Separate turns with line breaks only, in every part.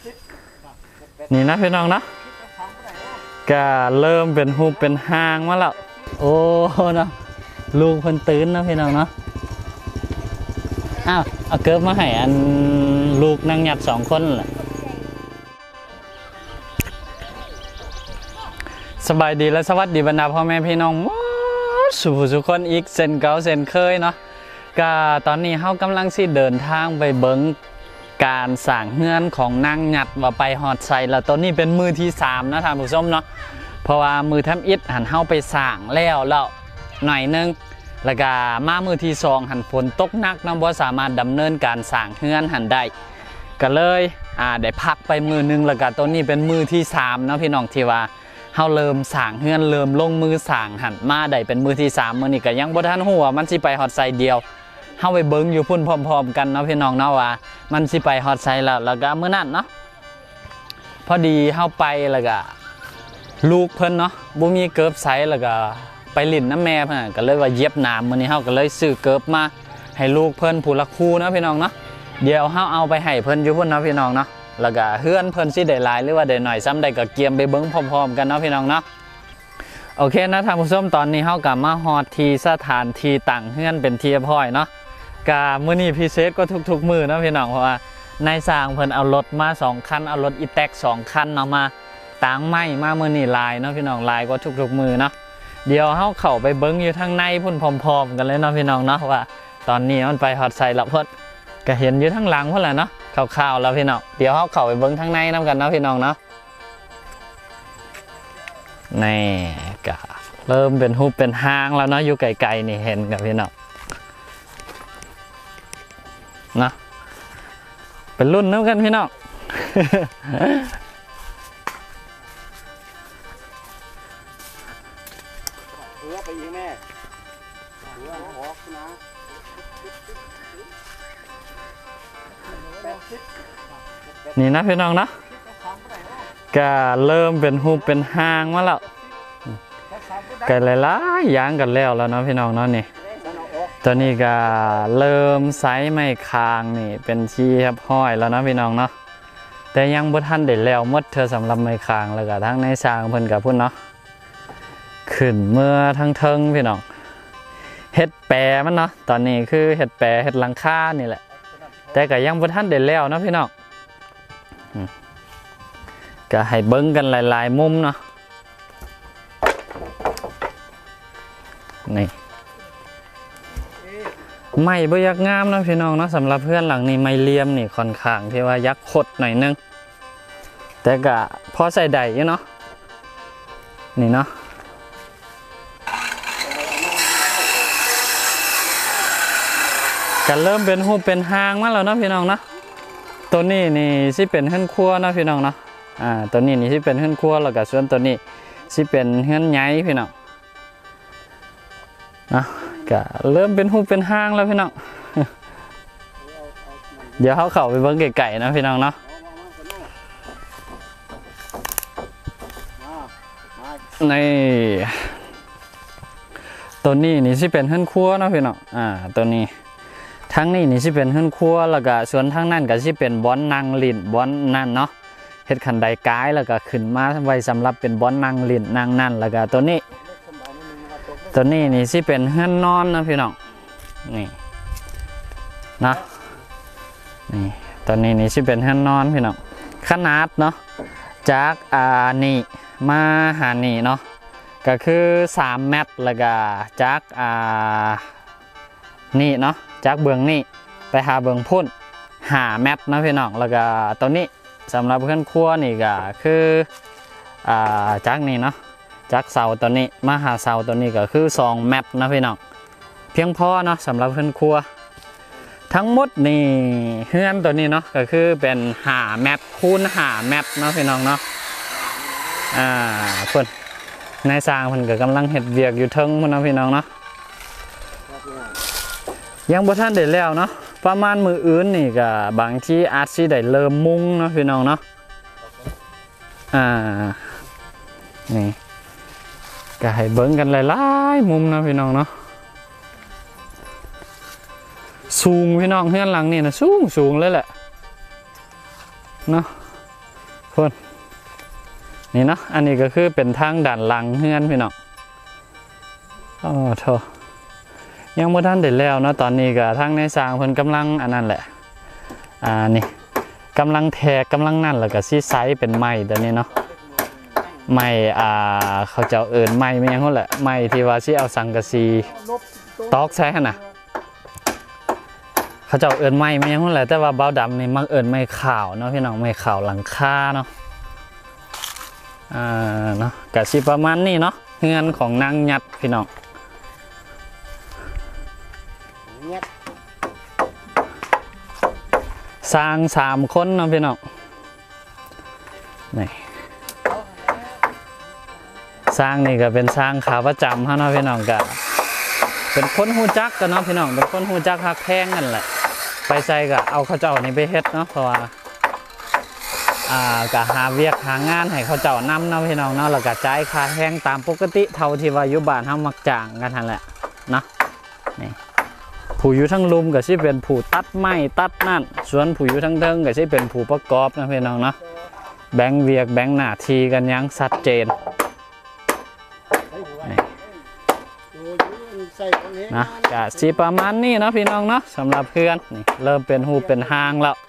นี่นะพี่น้องเนาะก็เริ่มเป็นหูเป็นหางมาแล้วโอ้เนาะลูกเพิ่นตื่นนะพี่น้องเนาะอ้าวเอาเกิบมาให้อันลูกนั่งหยัด2 คนแหละสบายดีและสวัสดีบรรดาพ่อแม่พี่น้องสุขคนอีกเส้นเก่าเส้นเคยเนาะก็ตอนนี้เฮากำลังสิเดินทางไปเบิ่งการสร้างเฮือนของนางหยัดว่าไปฮอดไซแล้วตอนนี้เป็นมือที่3นะท่านผู้ชมเนาะเพราะว่ามือทำอิฐหันเฮาไปสร้างแล้วหน่อยนึงแล้วก็มามือที่2หันฝนตกหนักนะบ่สามารถดำเนินการสร้างเฮือนหันได้ก็เลยได้พักไปมือนึงแล้วก็ตัวนี้เป็นมือที่3เนาะพี่น้องที่ว่าเฮาเริ่มสร้างเฮือนเริ่มลงมือสร้างหันมาได้เป็นมือที่3มื้อนี้ก็ยังบ่ทันฮู้ว่ามันสิไปฮอดไซเดียวเฮาไปเบิ่งอยู่พุ่นพร้อมๆกันเนาะพี่น้องเนาะว่ามันสิไปฮอดไซแล้วก็มื้อนั้นเนาะพอดีเฮาไปแล้วก็ลูกเพิ่นเนาะบ่มีเกิบไซแล้วก็ไปลิ้นน้ำแม่เพิ่นก็เลยว่าเย็บน้ำมื้อนี้เฮาก็เลยซื้อเกิบมาให้ลูกเพิ่นผู้ละคู่เนาะพี่น้องเนาะเดี๋ยวเฮาเอาไปให้เพิ่นอยู่พุ่นเนาะพี่น้องเนาะแล้วก็เฮือนเพิ่นสิได้หลายหรือว่าได้น้อยซ้ำใดก็เกียมไปเบิ่งพร้อมๆกันเนาะพี่น้องเนาะโอเคนะท่านผู้ชมตอนนี้เฮาก็มาฮอดที่สถานที่ตั้งเฮือนเป็นที่เรียบร้อยเนาะก็มื้อนี้พิเศษก็ทุกๆมื้อเนาะพี่น้องเพราะว่านายสร้างเพิ่นเอารถมา2 คันเอารถอีแท็ก2 คันเนาะมาตั้งไม้มามื้อนี้หลายเนาะพี่น้องหลายกว่าทุกๆมื้อเนาะเดี๋ยวเฮาเข้าไปเบิ่งอยู่ทางในพุ่นพร้อมๆกันเลยเนาะพี่น้องเนาะว่าตอนนี้มันไปฮอดไสแล้วเพิ่นก็เห็นอยู่ทางหลังพุ่นแหละเนาะคร่าวๆแล้วพี่น้องเดี๋ยวเฮาเข้าไปเบิ่งทางในนำกันเนาะพี่น้องเนาะนี่ก็เริ่มเป็นรูปเป็นหางแล้วเนาะอยู่ไกลๆนี่เห็นกับพี่น้องนะเป็นรุ่นน้ำกันพี่น้อง
ไปอีกแม่หอกนะ
นี่นะพี่น้องเนาะก็เริ่มเป็นรูปเป็นหางมาแล้วก็หลายๆอย่างกันแล้วเนาะพี่น้องเนาะนี่ตอนนี้ก็เริ่มไซส์ไม้คางนี่เป็นที่เรียบร้อยแล้วนะพี่น้องเนาะแต่ยังบ่ทันได้แล้วหมดเธอสำหรับไม้คางแล้วก็ทั้งในสร้างเพิ่นกับพุ่นเนาะขึ้นเมื่อทั้งเทิงพี่น้องเฮ็ดแปรมันเนาะตอนนี้คือเฮ็ดแปรเฮ็ดหลังคานี่แหละแต่ก็ยังบ่ทันได้แล้วนะพี่น้องก็ให้เบิ่งกันหลายๆมุมเนาะนี่ไม้บ่ยักงามนะพี่น้องเนาะสำหรับเพื่อนหลังนี้ไม้เหลี่ยมนี่ค่อนข้างที่ว่ายักขดหน่อยนึงแต่ก็พอใส่ได้อยู่เนาะนี่เนาะก็เริ่มเป็นรูปเป็นหางมาแล้วเนาะพี่น้องเนาะตัวนี้นี่สิเป็นเฮือนครัวเนาะพี่น้องเนาะตัวนี้นี่สิเป็นเฮือนครัวแล้วก็ส่วนตัวนี้สิเป็นเฮือนใหญ่พี่น้องนะก็เริ่มเป็นรูปเป็นหางแล้วพี่น้องเดี๋ยวเขาเข้าไปเบิ่งไก่ๆนะพี่น้องเนาะนี่ตัวนี้นี่สิเป็นเฮือนครัวเนาะพี่น้องตัวนี้ทั้งนี้นี่สิเป็นเฮือนครัวแล้วก็ส่วนทั้งนั้นก็สิเป็นบ่อนนั่งลิ้นบ่อนนั่นเนาะเฮ็ดคันไดกายแล้วก็ขึ้นมาไว้สำหรับเป็นบ่อนนั่งลิ้นนั่งนั่นแล้วก็ตัวนี้นี่สิเป็นเฮือนนอนนะพี่น้องนี่นะนี่ตัวนี้นี่สิเป็นเฮือนนอนพี่น้องขนาดเนาะจากนี่มาหานี่เนาะก็คือ3 เมตรแล้วก็จากนี่เนาะจากเบื้องนี่ไปหาเบื้องพุ่น5 เมตรนะพี่น้องแล้วก็ตัวนี้สำหรับเพื่อนครัวนี่ก็คือจากนี่เนาะจากเสาตัวนี้มาหาเสาตัวนี้ก็คือ2 เมตรนะพี่น้องเพียงพอเนาะสำหรับเพื่อนครัวทั้งหมดนี่เฮือนตัวนี้เนาะก็คือเป็น5 เมตรคูณ5 เมตรเนาะพี่น้องเนาะเพิ่นนายสร้างเพิ่นก็กำลังเฮ็ดเวียกอยู่เทิงพุ่นเนาะพี่น้องเนาะยังบ่ทันได้แล้วเนาะประมาณมื้ออื่นนี่ก็บางที่อาจสิได้เริ่มมุงเนาะพี่น้องเนาะนี่ก็ให้เบิ่งกันหลายๆมุมเนาะพี่น้องเนาะสูงพี่น้องเฮือนหลังนี่นะสูงเลยแหละเนาะพุ่นนี่เนาะอันนี้ก็คือเป็นทางด้านหลังเฮือนพี่น้องอ๋อโธ่ยังบ่ทันได้แล้วเนาะตอนนี้ก็ทางในสร้างเพิ่นกำลังอันนั้นแหละนี่กำลังแทกกำลังนั่นแล้วก็สิไซส์เป็นไม้ตัวนี้เนาะไม้เขาเจ้าเอิ้นไม้ไม่ยังนั่นแหละไม้ที่ว่าสิเอาสังกะสีตอกใส่หั่นน่ะเขาเจ้าเอิ้นไม้ไม่ยังนั่นแหละแต่ว่าเบาดำนี่มักเอิ้นไม้ขาวเนาะพี่น้องไม้ขาวหลังคาเนาะเนาะก็สิประมาณนี้เนาะเฮือนของนางหยัดพี่น้องสร้าง3 คนเนาะพี่น้องนี่สร้างนี่ก็เป็นสร้างขาประจำเนาะพี่น้องก็เป็นคนหูจักกันเนาะพี่น้องเป็นคนหูจักฮักแพงกันแหละไปใส่ก็เอาเขาเจ้านี่ไปเฮ็ดเนาะเพราะว่าก็หาเวียกหางานให้เขาเจ้านำเนาะพี่น้องเนาะแล้วก็จ่ายค่าแห้งตามปกติเท่าที่ว่าอยู่บ้านเฮามักจ้างกันนั่นแหละเนาะนี่ผู้อยู่ทั้งลุมก็สิเป็นผู้ตัดไม้ตัดนั่นส่วนผู้อยู่ทั้งเทิงก็สิเป็นผู้ประกอบนะพี่น้องเนาะแบ่งเวียกแบ่งหน้าที่กันอย่างชัดเจนนะก็สิประมาณนี้เนาะพี่น้องเนาะสำหรับเพื่อนนี่เริ่มเป็นหูเป็นหางแล้ว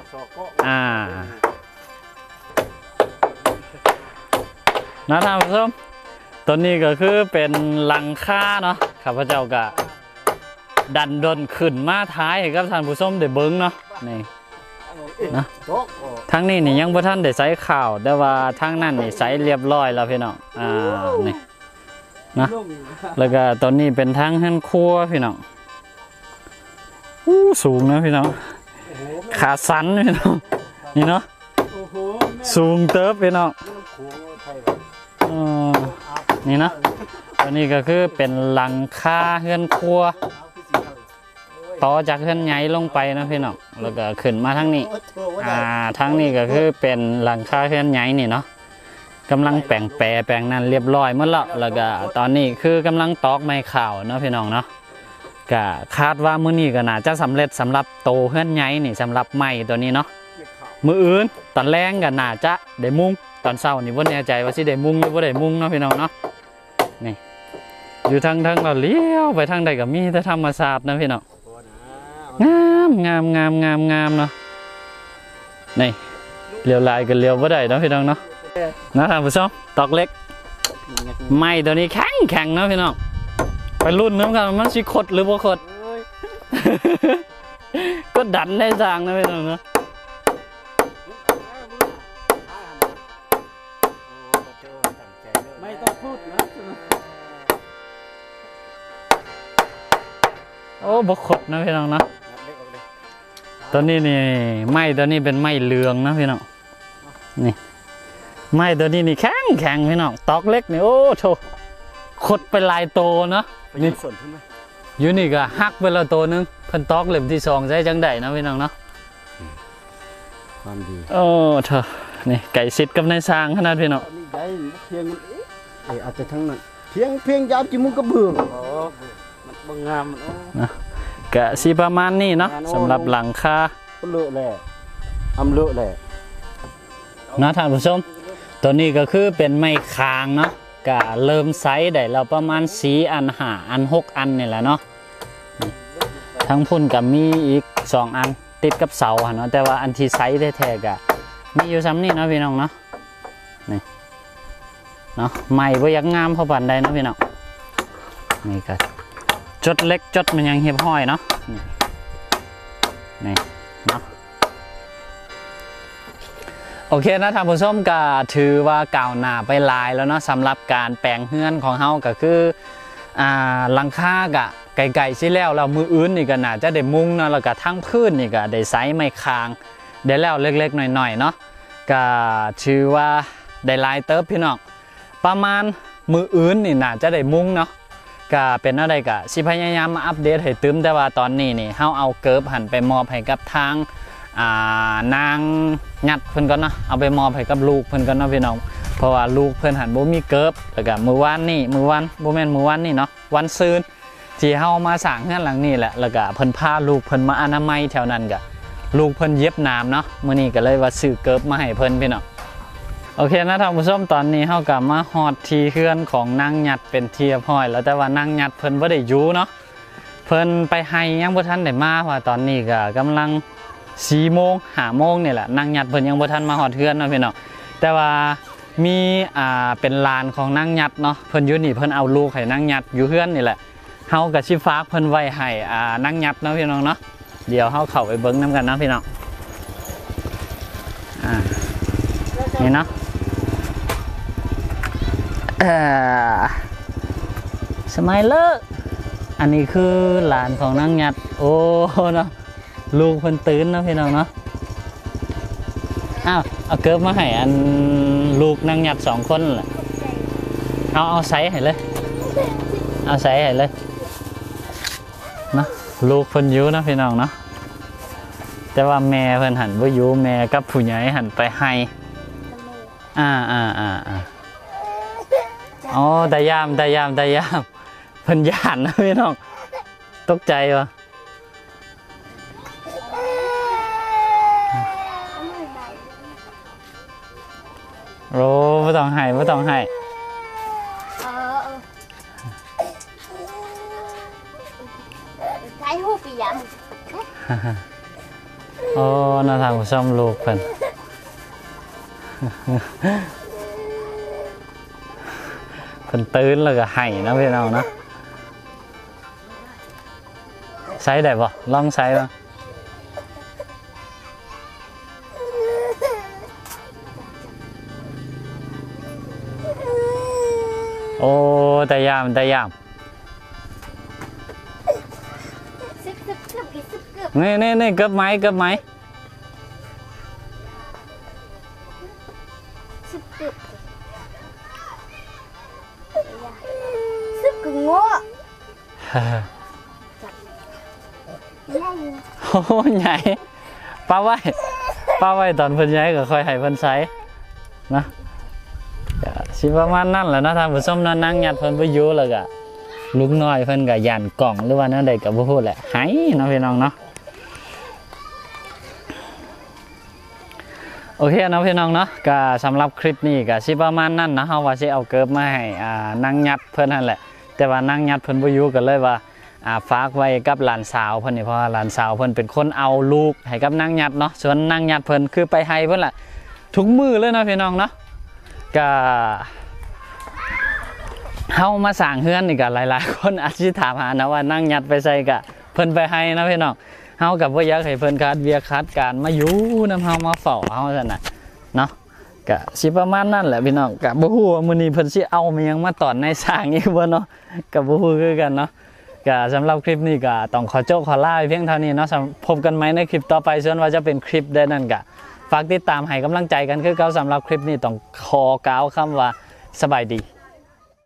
นะท่านผู้ชมตัวนี้ก็คือเป็นหลังคาเนาะข้าพเจ้าก็ดันดนขึ้นมาท้ายให้กับท่านผู้ชมได้เบิ้งเนาะนี่นะทั้งนี้นี่ยังบ่ทันได้ใส่ข่าวแต่ว่าทั้งนั้นนี่ใส่เรียบร้อยแล้วพี่น้องนี่นะแล้วก็ตอนนี้เป็นทางเฮือนครัวพี่น้องสูงนะพี่น้องขาสั้นพี่น้องนี่เนาะสูงเติบพี่น้องนี่นะตัวนี้ก็คือเป็นหลังคาเฮือนครัวต่อจากเฮือนใหญ่ลงไปนะพี่น้องแล้วก็ขึ้นมาทั้งนี้ทั้งนี้ก็คือเป็นหลังคาเฮือนใหญ่นี่เนาะกำลังแปลงนั่นเรียบร้อยหมดแล้วก็ตอนนี้คือกำลังตอกไม้ข่าวเนาะพี่น้องเนาะก็คาดว่ามื้อนี้ก็น่าจะสำเร็จสำหรับโตเฮือนใหญ่นี่สำหรับไม้ตัวนี้เนาะมื้ออื่นตอนแรงก็น่าจะได้มุ้งตอนเช้านี่บ่แน่ใจว่าสิได้มุ้งหรือบ่ได้มุ้งเนาะพี่น้องเนาะนี่อยู่ทางเราเลี้ยวไปทางใดก็มีแต่ธรรมชาตินะพี่น้องงามเนาะนี่เลี้ยวลายก็เลี้ยวบ่ได้เนาะพี่น้องเนาะนะท่านผู้ชมตอกเล็กไม้ตัวนี้แข็งเนาะพี่น้องไปรุ่นน้ำกันมันสิขดหรือบ่ขดก็ดันได้สร้างนะพี่น้องเนาะ
ไม่ต้องพูดนะ
โอ้บ่ขดนะพี่น้องเนาะตัวนี้นี่ไม้ตัวนี้เป็นไม้เหลืองนะพี่น้องนี่ไม้ตัวนี้นี่แข็งพี่น้องตอกเล็กนี่โอ้โธ่ขดไปลายโตเนาะนี่อยู่นี่ก็หักไปแล้วโตนึงเพิ่นตอกเล่มที่2ใช้จังได๋นะพี่น้องเนาะ
ความดี
โอ้เธอนี่ไก่ซิดกับนายสร้างขนาดพี่น้อง
นี่ใหญ่เพียงอาจจะทั้งนั้นเพียงยาวจิมุกกระเบื้องมันบางงามมัน
นะกะสิประมาณนี้เนาะสำหรับหลังคา
เลอะแหละเลอะแหละ
นะท่านผู้ชมตัวนี้ก็คือเป็นไม้คางเนาะกะเริ่มไซส์ได้เราประมาณ4 อัน5 อัน 6 อันนี่แหละเนาะทั้งพุ่นกับมีอีก2 อันติดกับเสาเนาะแต่ว่าอันที่ไซส์แท้ๆกะมีอยู่ซ้ำนี่เนาะพี่น้องเนาะนี่เนาะไม้บ่อยากงามเพราะปานใดเนาะพี่น้องนี่ก็จดเล็กจดมันยังเหียบห้อยเนาะนี่เนาะโอเคนะท่านผู้ชมก็ถือว่าก้าวหน้าไปหลายแล้วเนาะสำหรับการแปลงเฮือนของเฮาก็คือหลังคากะไก่ๆสิแล้วเรามืออื่นนี่ก็น่าจะได้มุ้งเนาะแล้วก็ทั้งพื้นนี่ก็ได้ไซส์ไม้คางได้แล้วเล็กๆหน่อยๆเนาะก็ถือว่าได้หลายเติบพี่น้องประมาณมืออื่นนี่น่าจะได้มุ้งเนาะก็เป็นอะไรก็สิพยายามมาอัปเดตให้ตึมแต่ว่าตอนนี้นี่เฮาเอาเกิบหันไปมอบให้กับทางนางงัดเพิ่นก่อนเนาะเอาไปมอบให้กับลูกเพิ่นก่อนเนาะพี่น้องเพราะว่าลูกเพิ่นหันบ่มีเกิบแล้วก็มื้อวานบ่แม่นมื้อวานนี่เนาะวันซืนที่เฮามาสร้างเฮือนหลังนี้แหละแล้วก็เพิ่นพาลูกเพิ่นมาอนามัยแถวนั้นก็ลูกเพิ่นเย็บน้ำเนาะมื้อนี้ก็เลยว่าซื้อเกิบมาให้เพิ่นพี่น้องโอเคนะท่านผู้ชมตอนนี้เฮากลับมาฮอดที่เฮือนของนางหยัดเป็นที่เรียบร้อยแล้วแต่ว่านางหยัดเพิ่นบ่ได้อยู่เนาะเพิ่นไปให้ยังบ่ทันได้มาว่าตอนนี้ก็กำลัง4 โมง5 โมงนี่แหละนางหยัดเพิ่นยังบ่ทันมาฮอดเฮือนเนาะพี่น้องแต่ว่ามีเป็นลานของนางหยัดเนาะเพิ่นอยู่นี่เพิ่นเอาลูกให้นางหยัดอยู่เฮือนนี่แหละเฮาก็สิฝากเพิ่นไว้ให้นางหยัดเนาะพี่น้องเนาะเดี๋ยวเฮาเข้าไปเบิ่งนํกันเนาะพี่น้องนี่เนาะสมัยเลิกอันนี้คือหลานของนางหยัดโอ้เนาะลูกเพิ่นตื่นเนาะพี่น้องเนาะอ้าวเอาเกิบมาให้อันลูกนางหยัด2 คนแหละเอาใส่ให้เลยเอาใส่ให้เลยเนาะลูกเพิ่นอยู่เนาะพี่น้องเนาะแต่ว่าแม่เพิ่นหันบ่อยู่แม่กับผู้ใหญ่หันไปให้อ๋อแต่ยามเพิ่นย่านนะพี่น้องตกใจวะโอ้ไม่ต้องให้
ใช้หูปียม
โอ้น่าทางผู้ชมลูกเพิ่นเพิ่นตื่นแล้วก็ให้นะพี่น้องนะใช้ได้บ่ลองใช้บ่โอ้แต่ยาม
ซึก
นี่เกือบไหม
ซึกโง่
โอ้ใหญ่ป้าไว้ตอนเพิ่นใหญ่ก็ค่อยให้เพิ่นใช้นะสิประมาณนั้นแหละนะท่านผู้ชมนางหยัดเพิ่นบ่อยู่แล้วก็ลูกน้อยเพิ่นก็ย่านกล่องหรือว่าแนวใดก็บ่ฮู้แหละให้เนาะพี่น้องเนาะโอเคนะพี่น้องเนาะก็สำหรับคลิปนี้ก็สิประมาณนั้นนะเฮาว่าสิเอาเกิบมาให้นางหยัดเพิ่นนั่นแหละแต่ว่านางหยัดเพิ่นบ่อยู่ก็เลยว่าฝากไว้กับหลานสาวเพิ่นนี่เพราะว่าหลานสาวเพิ่นเป็นคนเอาลูกให้กับนางหยัดเนาะส่วนนางหยัดเพิ่นคือไปให้เพิ่นล่ะทุกมื้อเลยนะพี่น้องเนาะก็เฮามาสร้างเฮือนนี่ก็หลายๆคนอาจสิถามหานะว่านางหยัดไปใส่ก็เพิ่นไปให้นะพี่น้องเฮากับบ่อยากให้เพิ่นขาดเวียกขาดการมาอยู่นำเฮามาเฝ้าเฮาซั่นน่ะเนาะก็สิประมาณนั้นแหละพี่น้องก็บ่ฮู้ว่ามื้อนี้เพิ่นสิเอามายังมาตอนในสร้างอีกบ่เนาะก็บ่ฮู้คือกันเนาะก็สำหรับคลิปนี้ก็ต้องขอลาไปเพียงเท่านี้เนาะพบกันใหม่ในคลิปต่อไปส่วนว่าจะเป็นคลิปใดนั้นก็ฝากติดตามให้กำลังใจกันคือเก่าสำหรับคลิปนี้ต้องขอกล่าวคำว่าสบายดี